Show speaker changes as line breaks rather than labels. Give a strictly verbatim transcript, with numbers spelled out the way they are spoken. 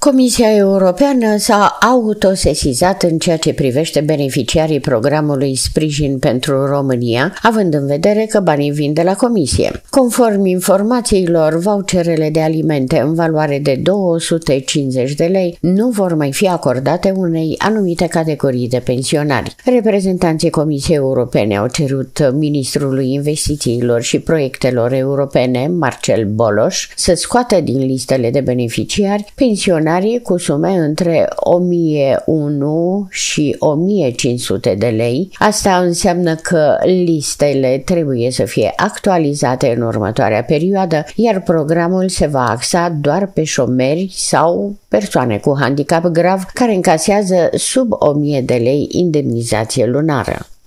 Comisia Europeană s-a autosesizat în ceea ce privește beneficiarii programului Sprijin pentru România, având în vedere că banii vin de la Comisie. Conform informațiilor, voucherele de alimente în valoare de două sute cincizeci de lei nu vor mai fi acordate unei anumite categorii de pensionari. Reprezentanții Comisiei Europene au cerut ministrului investițiilor și proiectelor europene, Marcel Boloș, să scoată din listele de beneficiari pensionari cu sume între o mie unu și o mie cinci sute de lei. Asta înseamnă că listele trebuie să fie actualizate în următoarea perioadă, iar programul se va axa doar pe șomeri sau persoane cu handicap grav care încasează sub o mie de lei indemnizație lunară.